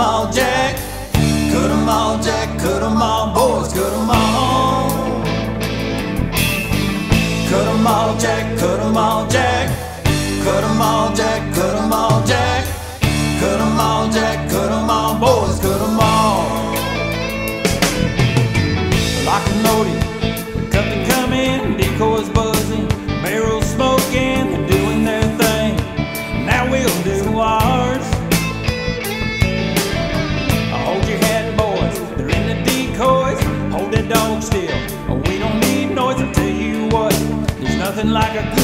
all, Jack. Cut 'em all, Jack. Cut 'em all, boys. Cut 'em all. Cut 'em all, Jack. Cut 'em all, Jack. Cut 'em all, Jack. Cut 'em all, Jack. Cut 'em all, Jack. Cut 'em all, boys. Cut 'em all. Lock and loaded, company coming, decoys buzzing, barrels smoking, they're doing their thing. Now we'll do ours. Hold your hat, boys. They're in the decoys. Hold that dog still. We don't need noise. I tell you what, there's nothing like a